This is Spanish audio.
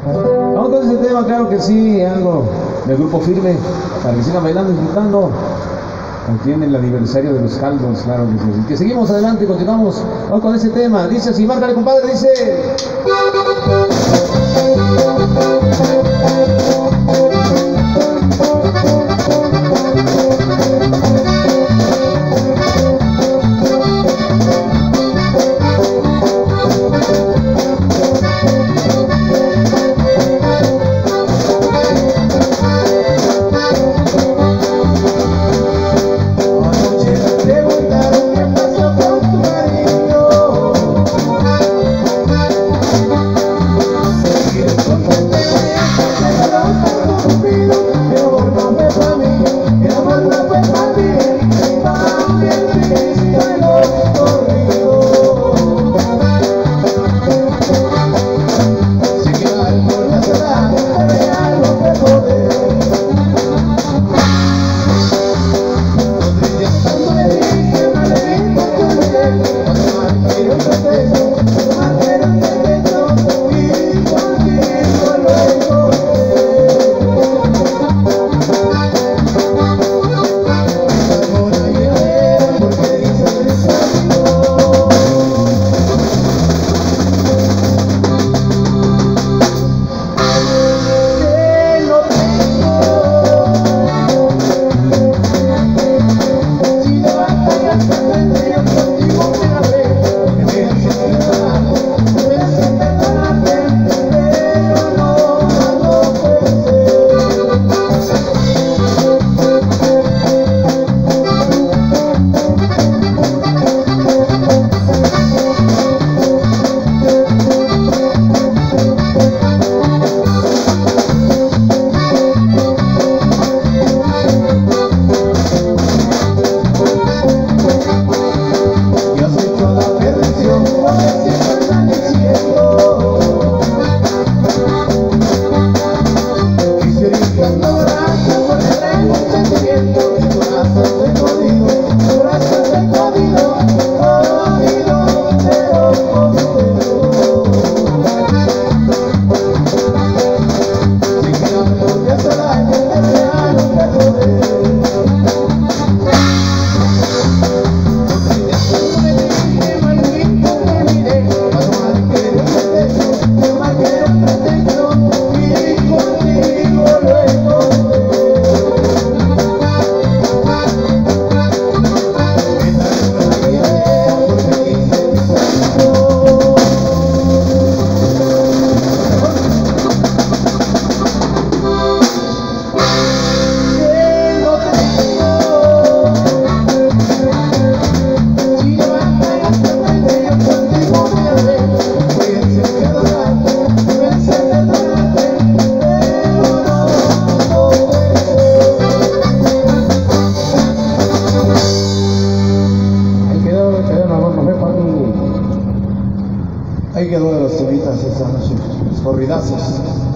Vamos con ese tema, claro que sí, algo del Grupo Firme, para que sigan bailando y disfrutando. Aquí en el aniversario de los caldos, claro que sí. Así que seguimos adelante, continuamos. Vamos con ese tema. Dice así, márcale, compadre, dice. Ahí quedó de las temitas esas corridazos.